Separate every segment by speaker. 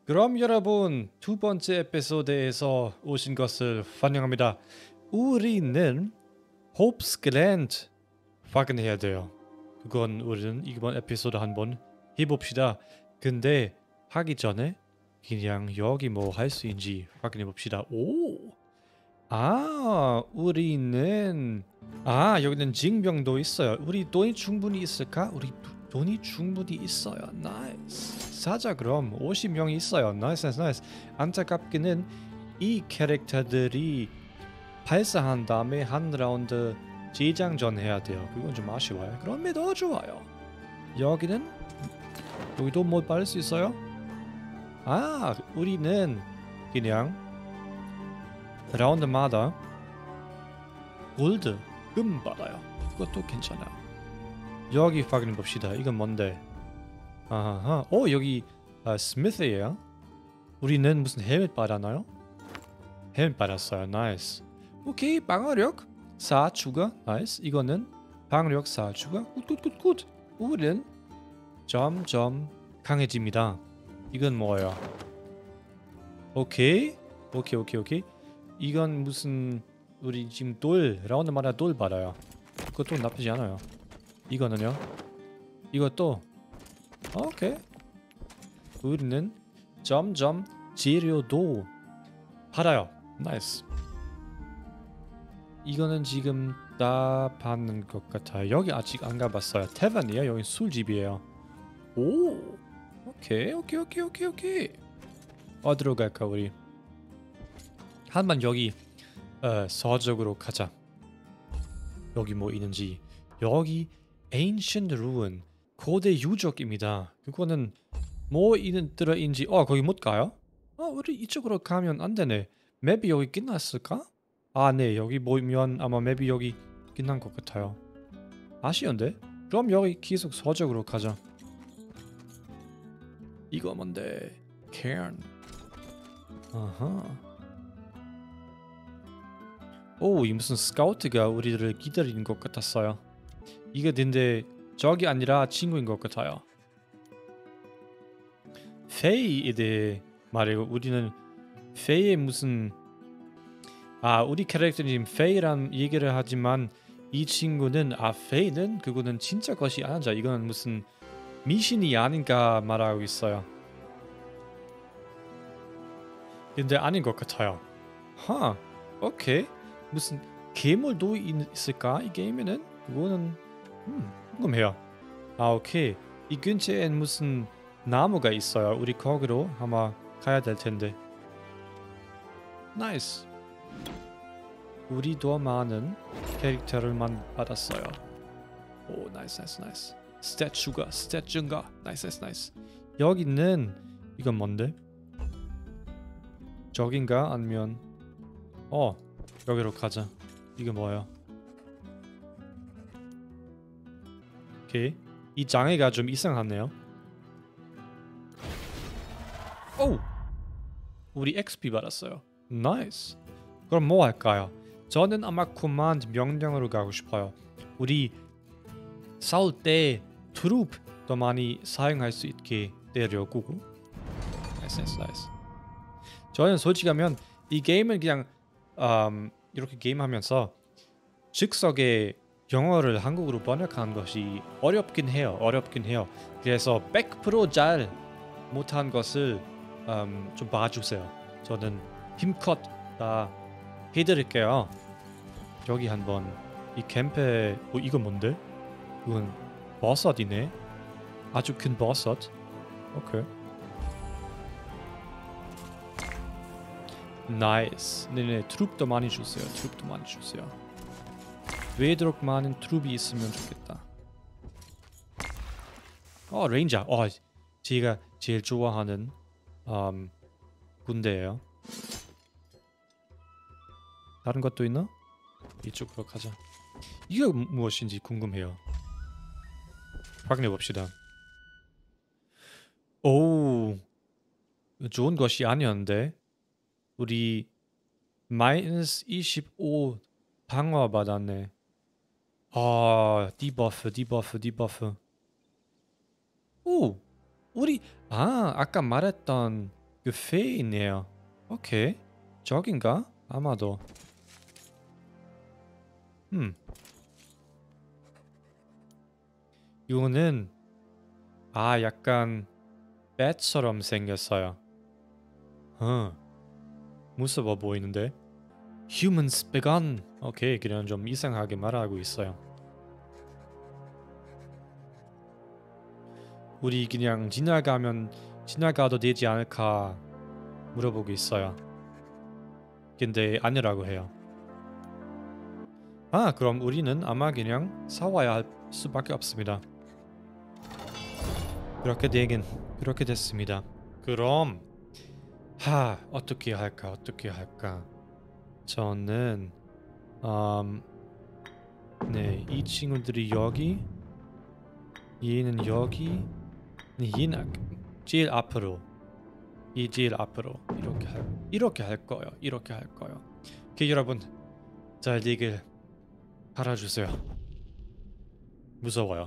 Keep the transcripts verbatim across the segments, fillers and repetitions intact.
Speaker 1: 그럼 여러분 두 번째 에피소드에서 오신 것을 환영합니다. 우리는 홉스 글랜드 확인해야 돼요. 그건 우리는 이번 에피소드 한번 해봅시다. 근데 하기 전에 그냥 여기 뭐 할 수 있는지 확인해 봅시다. 오, 아 우리는 아 여기는 징병도 있어요. 우리 돈이 충분히 있을까? 우리 돈이 충분히 있어요. 나이스. 사자 그럼 오십 명이 있어요. 나이스 나이스 나이스. 안타깝게는 이 캐릭터들이 발사한 다음에 한 라운드 재장전 해야 돼요. 그건 좀 아쉬워요. 그럼에도 좋아요. 여기는 여기도 뭐 받을 수 있어요? 아 우리는 그냥 라운드마다 골드 금 받아요. 그것도 괜찮아요. 여기 확인해 봅시다. 이건 뭔데? 아하, 오 여기 아, 스미스예요. 우리는 무슨 헬멧 받았나요? 헬멧 받았어요. 나이스. 오케이 방어력 사 추가. 나이스. 이거는 방어력 사 추가. 굿굿굿굿. 우리는 점점 강해집니다. 이건 뭐예요? 오케이 오케이 오케이 오케이. 이건 무슨 우리 지금 돌 라운드마다 돌 받아요. 그것도 나쁘지 않아요. 이거는요? 이것도 오케이. 우리는 점점 재료도 팔아요. 나이스. 이거는 지금 다 받는 것 같아요. 여기 아직 안 가봤어요. 태반이에요. 여기 술집이에요. 오, 오케이 오케이 오케이 오케이 오케이. 어디로 갈까 우리? 한번 여기 어, 서쪽으로 가자. 여기 뭐 있는지. 여기 Ancient Ruin 고대 유적입니다. 그거는 뭐 있는 들어인지. 어 거기 못 가요? 어 우리 이쪽으로 가면 안 되네. 맵이 여기 끝났을까? 아 네 여기 보면 아마 맵이 여기 끝난 것 같아요. 아쉬운데? 그럼 여기 계속 서쪽으로 가자. 이거 뭔데? Cairn. 아하. 오, 이 무슨 스카우트가 우리를 기다리는 것 같았어요. 이거 근데 적이 아니라 친구인 것 같아요. 페이에 대해 말이고 우리는 페이의 무슨 아 우리 캐릭터는 지금 페이란 얘기를 하지만 이 친구는 아 페이는 그거는 진짜 것이 아니자. 이건 무슨 미신이 아닌가 말하고 있어요. 근데 아닌 것 같아요. 하, 오케이. 무슨 괴물도 있을까 이 게임에는? 그거는 음, 궁금해요. 아 오케이. 이 근처엔 무슨 나무가 있어요. 우리 거기로 아마 가야 될 텐데. 나이스. 우리도 많은 캐릭터를만 받았어요. 오 나이스 나이스 나이스. 스탯 추가, 스탯 증가. 나이스 나이스 나이스. 여기는 이건 뭔데? 저긴가? 아니면 어 여기로 가자. 이게 뭐야? 오케이. 이 장애가 좀 이상하네요. 오! 우리 엑스피 받았어요. 나이스. 그럼 뭐 할까요? 저는 아마 코만드 명령으로 가고 싶어요. 우리 싸울 때 트룹 더 많이 사용할 수 있게 되려고. 나이스 나이스 나이스. 저는 솔직하면 이 게임은 그냥 음, 이렇게 게임하면서 즉석에 영어를 한국어로 번역하는 것이 어렵긴 해요. 어렵긴 해요. 그래서 백 퍼센트 잘 못한 것을 음, 좀 봐주세요. 저는 힘껏 다 해드릴게요. 여기 한번 이 캠페 어, 이거 뭔데? 이건 버섯이네. 아주 큰 버섯. 오케이. 나이스. 네네 트룹도 많이 주세요. 트룹도 많이 주세요. 되도록 많은 트룹이 있으면 좋겠다. 어 레인저. 어 제가 제일 좋아하는 음, 군대예요. 다른 것도 있나? 이쪽으로 가자. 이거 무엇인지 궁금해요. 확인해 봅시다. 오 좋은 것이 아니었는데 우리 마이너스 이십오 방어 받았네. 아 디버프 디버프 디버프. 오 우리 아 아까 말했던 뷔페 있네요. 오케이. 저긴가? 아마도. 음. 이거는 아 약간 배처럼 생겼어요. 어. 무서워 보이는데. Humans begun. 오케이, 그냥 좀 이상하게 말하고 있어요. 우리 그냥 지나가면 지나가도 되지 않을까 물어보고 있어요. 근데 아니라고 해요. 아, 그럼 우리는 아마 그냥 싸워야 할 수밖에 없습니다. 그렇게 되긴 그렇게 됐습니다. 그럼 하 어떻게 할까 어떻게 할까? 저는 음, 네, 이 친구들이 여기, 얘는 여기, 네, 얘는 제일 앞으로, 이 제일 앞으로 이렇게 할 이렇게 할 거예요. 이렇게 할 거예요. 오케이, 여러분, 잘 되길 바라주세요. 무서워요.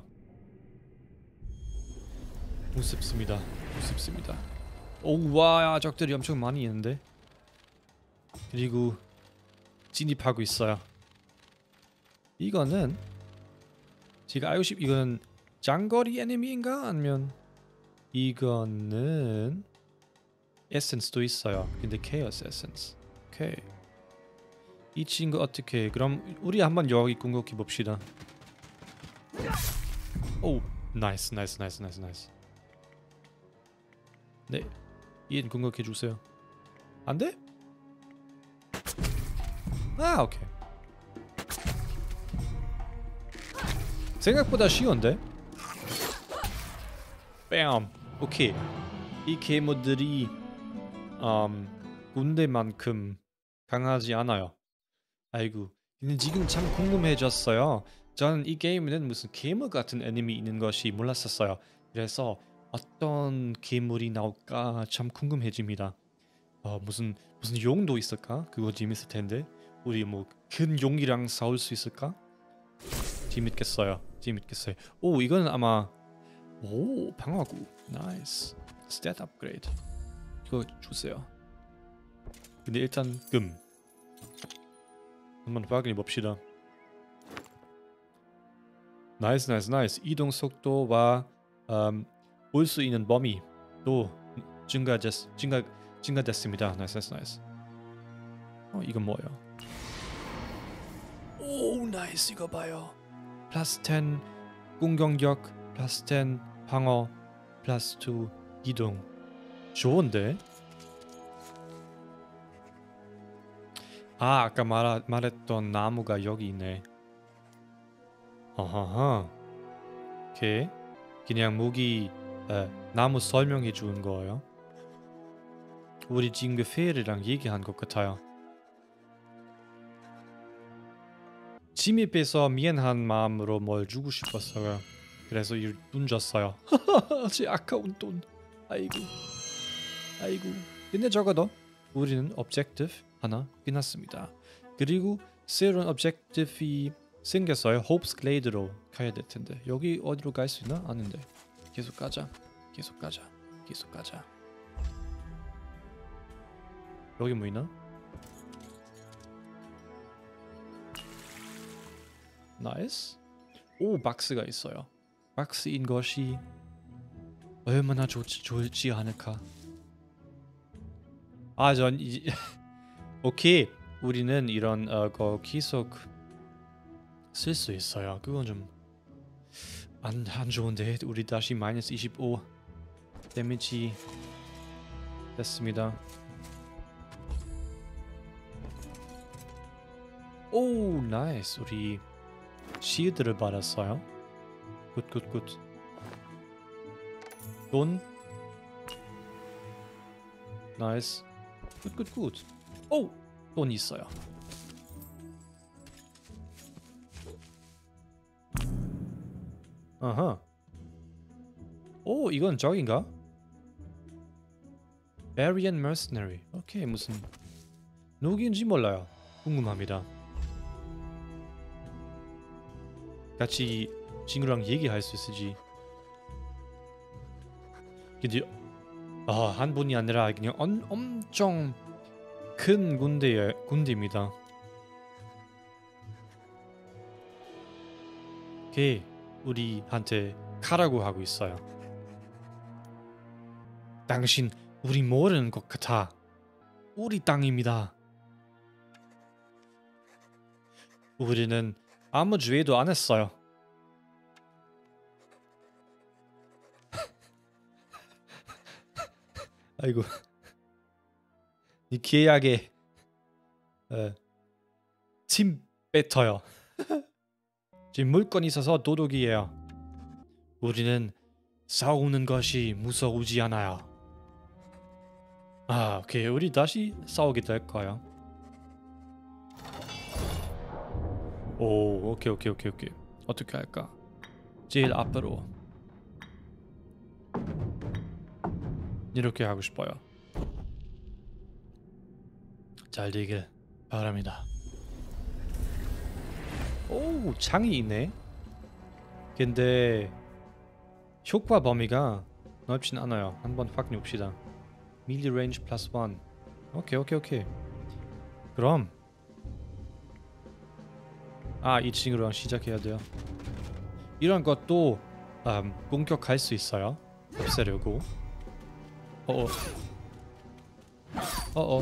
Speaker 1: 무섭습니다. 무섭습니다. 오와 적들이 엄청 많이 있는데. 그리고 진입하고 있어요. 이거는 제가 알고 싶 이거는 장거리 애니미인가 아니면 이거는 에센스도 있어요. 근데 케어스 에센스. 오케이. 이 친구 어떻게? 그럼 우리 한번 여기 궁극해 봅시다. 오, 나이스, 나이스, 나이스, 나이스, 나이스. 네, 얘는 궁극해 주세요. 안 돼? 아, 오케이. 생각보다 쉬운데? 뺨. 오케이. 이 괴물들이 음, 군대만큼 강하지 않아요. 아이고. 근데 지금 참 궁금해졌어요. 저는 이 게임에는 무슨 괴물 같은 애니미 있는 것이 몰랐었어요. 그래서 어떤 괴물이 나올까 참 궁금해집니다. 어, 무슨 무슨 용도 있을까? 그거 재밌을 텐데. 우리 뭐 큰 용이랑 싸울 수 있을까? 재밌겠어요. 재밌겠어요. 오, 이거는 아마 오, 방어구. 나이스. 스탯 업그레이드. 이거 주세요. 근데 일단 금. 한번 확인해 봅시다. 나이스, 나이스, 나이스. 이동 속도와 음, 올 수 있는 범위도 증가됐, 증가, 증가됐습니다. 나이스, 나이스, 나이스. 어, 이건 뭐예요? 오, 나이스. 이거 봐요. 플러스 텐 공격력, 플러스 텐 방어, 플러스 투 이동. 좋은데? 아, 아까 말, 말했던 나무가 여기 있네. 어허허. 오케이. 그냥 무기 에, 나무 설명해 주는 거예요. 우리 지금 그 페일이랑 얘기한 것 같아요. 침입해서 미안한 마음으로 뭘 주고 싶었어요. 그래서 돈 줬어요. 제 아까운 돈. 아이고. 아이고. 근데 적어도 우리는 objective 하나 끝났습니다. 그리고 새로운 objective이 생겼어요. Hope's Glade로 가야 될 텐데 여기 어디로 갈 수 있나? 아는데 계속 가자. 계속 가자. 계속 가자. 여기 뭐 있나? 나이스. 오, 박스가 있어요. 박스인 것이 얼마나 좋지, 좋을지 않을까. 아, 전 이제 오케이. 우리는 이런 어, 거 계속 쓸 수 있어요. 그건 좀 안 안 좋은데. 우리 다시 마이너스 이십오 데미지 됐습니다. 오, 나이스. 우리 시드를 받았어요. 굿굿굿. 돈. 나이스. 굿굿굿. 오, 돈 있어요. 아하. 오, 이건 저긴가? Barian Mercenary. 오케이, 무슨 누구인지 몰라요. 궁금합니다. 같이 친구랑 얘기할 수 있을지. 근데 아, 한 분이 아니라 그냥 엄, 엄청 큰 군대 군대입니다. 걔 우리한테 가라고 하고 있어요. 당신 우리 모르는 것 같아. 우리 땅입니다. 우리는 아무 죄도 안 했어요. 아이고. 이 계약에 어, 침 뱉어요. 지금 물건이 있어서 도둑이에요. 우리는 싸우는 것이 무서우지 않아요. 아, 오케이. 우리 다시 싸우게 될 거야. 오, 오케이, 오케이, 오케이, 오케이. 어떻게 할까? 제일 앞으로. 이렇게 하고 싶어요. 잘 되길 바랍니다. 오, 창이 있네. 근데 효과 범위가 넓진 않아요. 한번 확인해 봅시다. 밀리 레인지 플러스 일. 오케이, 오케이, 오케이. 그럼 아, 이 친구랑 시작해야 돼요. 이런 것도 음, 공격할 수 있어요. 없애려고. 어어. 어어.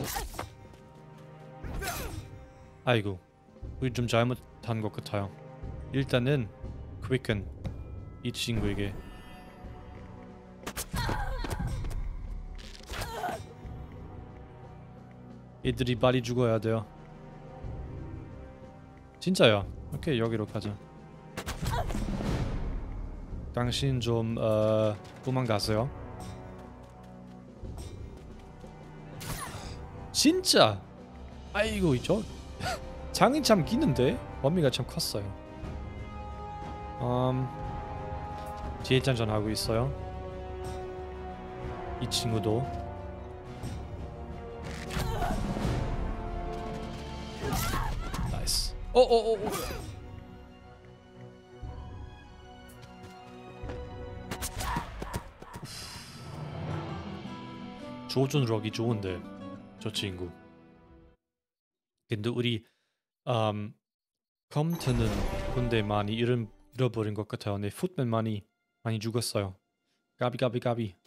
Speaker 1: 아이고. 우리 좀 잘못한 것 같아요. 일단은 quicken 이 친구에게. 애들이 빨리 죽어야 돼요. 진짜요. 오케이, 여기로 가자. 당신 좀 어, 도망가세요. 진짜. 아이고, 저 장이 참 기는데 범위가 참 컸어요. 음, 재장전 하고 있어요. 이 친구도. 나이스. 어어어. 조준력이 좋은데 저 친구. 근데 우리 음, 컴퓨터는 군대 많이 잃은, 잃어버린 것 같아요. 네, 풋맨 많이 많이 죽었어요. 가비 가비 가비.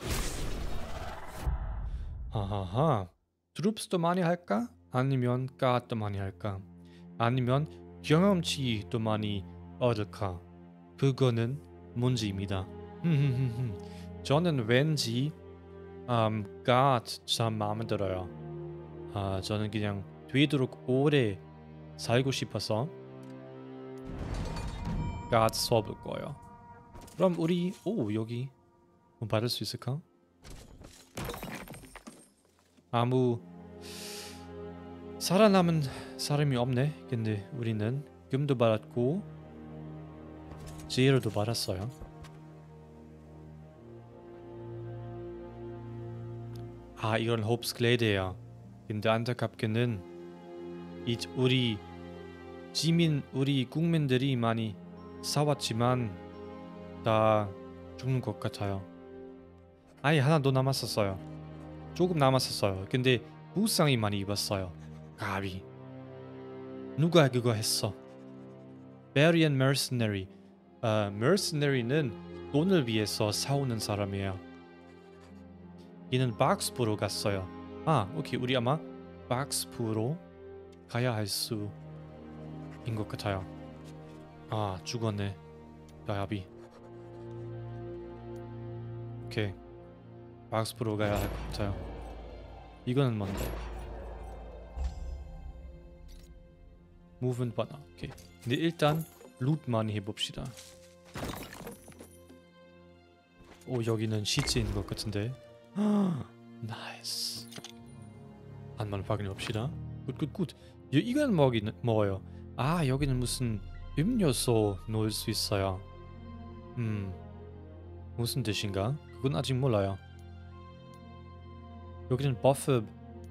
Speaker 1: 하하하. 드룹스도 많이 할까? 아니면 가도 많이 할까? 아니면 경험치도 많이 얻을까? 그거는 문제입니다. 저는 왠지 음, 갓 참 마음에 들어요. 아, 저는 그냥 되도록 오래 살고 싶어서 갓 써볼 거예요. 그럼 우리 오 여기 뭐 받을 수 있을까? 아무 살아남은 사람이 없네. 근데 우리는 금도 받았고 지혜로도 받았어요. 아, 이건 홉스 글레이드예요. 근데 안타깝게는 이 우리 지민 우리 국민들이 많이 싸웠지만 다 죽는 것 같아요. 아예 하나 더 남았었어요. 조금 남았었어요. 근데 부상이 많이 입었어요. 가비. 누가 그거 했어? Barian Mercenary. 어, Mercenary는 돈을 위해서 싸우는 사람이에요. 얘는 박스부로 갔어요. 아, 오케이. 우리 아마 박스부로 가야 할 수인 것 같아요. 아, 죽었네. 가비. 오케이. 박스부로 가야 할 것 같아요. 이거는 뭔데? 무브먼트 바나. 오케이. 근데 일단 루트 많이 해봅시다. 오, 여기는 시체인 것 같은데. 나이스. 한번 확인해 봅시다. 굿굿굿. 이건 뭐긴 뭐예요? 아, 여기는 무슨 음료수 넣을 수 있어요. 음, 무슨 뜻인가? 그건 아직 몰라요. 여기는 버프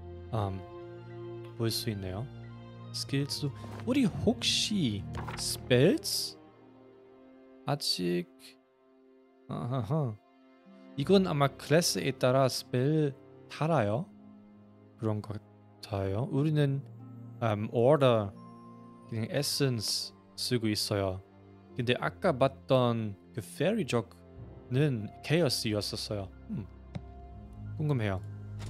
Speaker 1: 음, 볼 수 있네요. 스킬도. 우리 혹시 스펠스? 아직 아하하. 이건 아마 클래스에 따라 스펠 달아요. 그런 것 같아요. 우리는 um, order 그냥 에센스 쓰고 있어요. 근데 아까 봤던 그 페리족은 케어스였었어요. 음, 궁금해요.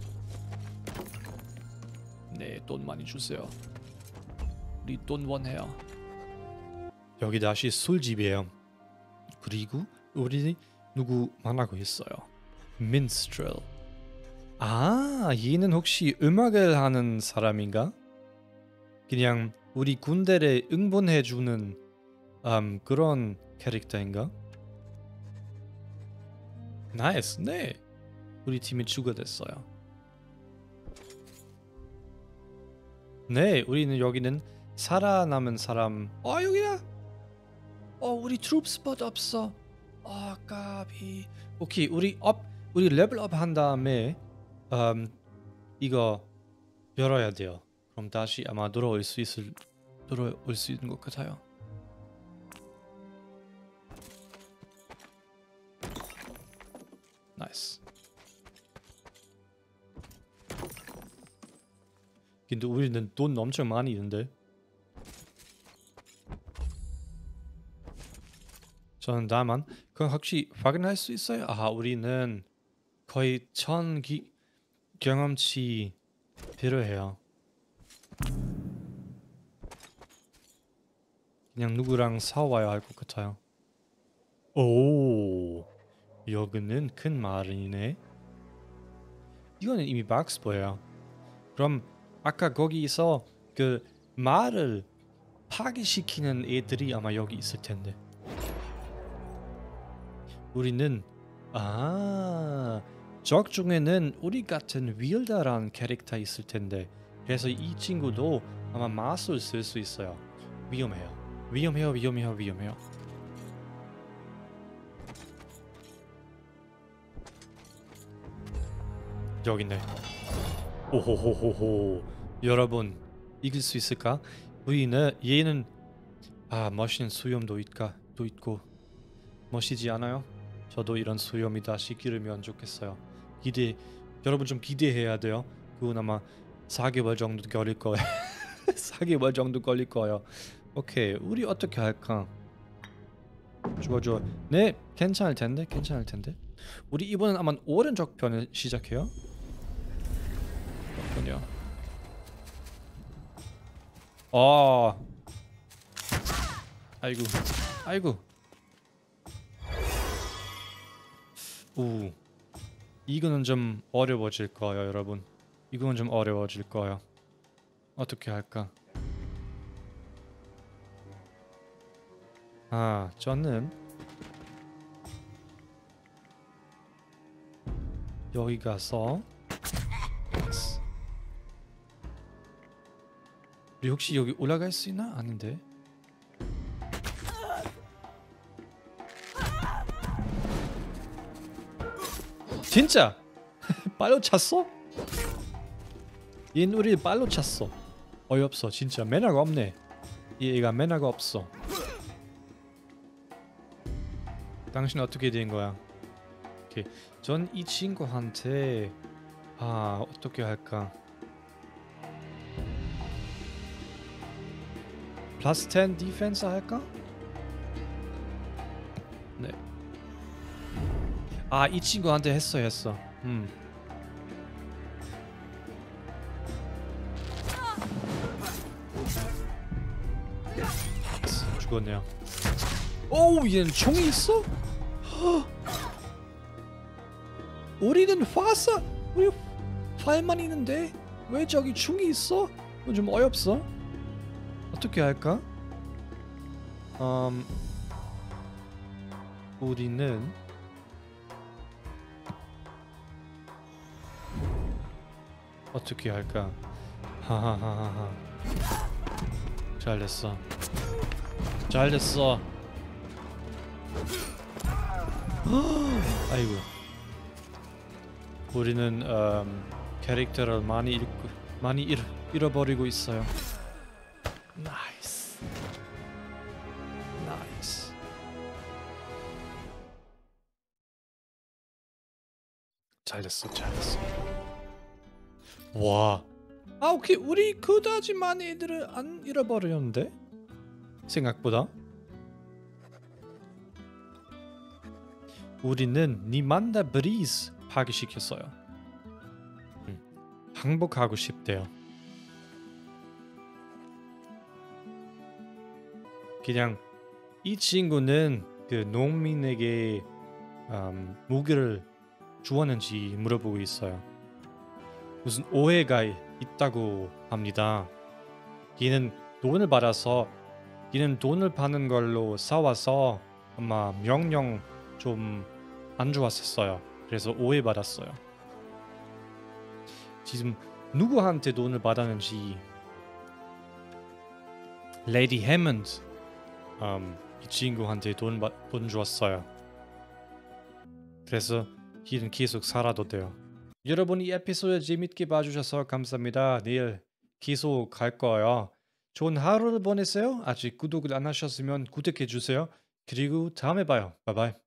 Speaker 1: 네, 돈 많이 주세요. 우리 돈 원해요. 여기 다시 술집이에요. 그리고 우리 누구 만나고 있어요. 민스트럴. 아, 얘는 혹시 음악을 하는 사람인가? 그냥 우리 군대를 응원해주는 음, 그런 캐릭터인가? 나이스, 네. 우리 팀이 추가됐어요. 네, 우리는 여기는 살아남은 사람. 어, 여기다. 어, 우리 트룹 스팟 없어. 아, 까비. 오케이, 우리 업, 우리 레벨업 한 다음에 음, 이거 열어야 돼요. 그럼 다시 아마 돌아올 수 있을 돌아올 수 있는 것 같아요. 나이스. 근데 우리는 돈 엄청 많이 있는데. 저는 다만 그건 혹시 확인할 수 있어요? 아, 우리는 거의 천 기, 경험치 필요해요. 그냥 누구랑 싸워야 할 것 같아요. 오, 여기는 큰 마을이네. 이거는 이미 박스보예요. 그럼 아까 거기서 그 말을 파괴시키는 애들이 아마 여기 있을 텐데. 우리는 아, 적 중에는 우리 같은 윌다라는 캐릭터 있을 텐데. 그래서 이 친구도 아마 마술 쓸 수 있어요. 위험해요. 위험해요. 위험해요. 위험해요. 여기 있네. 오호호호호. 여러분 이길 수 있을까? 우리는 얘는 아 멋있는 수염도 있까 또 있고 멋있지 않아요? 저도 이런 수염이 다시 기르면 좋겠어요. 기대 여러분 좀 기대해야 돼요. 그건 아마 사 개월 정도 걸릴 거예요. 사 개월 정도 걸릴 거예요. 오케이, 우리 어떻게 할까? 좋아 좋아. 네, 괜찮을 텐데 괜찮을 텐데. 우리 이번엔 아마 오른쪽 편을 시작해요. 그렇군요. 아, 아이고, 아이고. 우, 이거는 좀 어려워질 거예요, 여러분. 이거는 좀 어려워질 거예요. 어떻게 할까? 아, 저는 여기 가서 우리 혹시 여기 올라갈 수 있나? 아닌데. 진짜! 빨로 찼어? 얘는 우리를 빨로 찼어. 어이없어. 진짜 매너가 없네. 얘가 매너가 없어. 당신 어떻게 된 거야? 오케이. 전 이 친구한테 아 어떻게 할까? 플러스 텐 디펜스 할까? 네. 아, 이 친구한테 했어 했어. 음. 죽었네요. 오우, 얘는 총이 있어? 우리는 화사 우리 활만 있는데 왜 저기 총이 있어? 좀 어이없어. 어떻게 할까? 음, 우리는 어떻게 할까? 하하하하. 잘됐어. 잘됐어. 아이고. 우리는 음, 캐릭터를 많이 잃고 많이 잃, 잃어버리고 있어요. 나이스. 나이스. 잘됐어, 잘됐어. 와. 아, 오케이. 우리 그다지 많은 애들을 안 잃어버렸는데? 생각보다. 우리는 니만다 브리즈 파괴시켰어요. 음, 항복하고 싶대요. 그냥 이 친구는 그 농민에게 음, 무기를 주었는지 물어보고 있어요. 무슨 오해가 있다고 합니다. 얘는 돈을 받아서 얘는 돈을 받는 걸로 싸워서 아마 명령 좀 안 좋았었어요. 그래서 오해받았어요. 지금 누구한테 돈을 받았는지 레이디 해먼드 음, 이 친구한테 돈, 받- 돈 줬어요. 그래서 얘는 계속 살아도 돼요. 여러분 이 에피소드 재밌게 봐주셔서 감사합니다. 내일 계속 갈 거예요. 좋은 하루를 보내세요. 아직 구독을 안 하셨으면 구독해주세요. 그리고 다음에 봐요. 바이바이.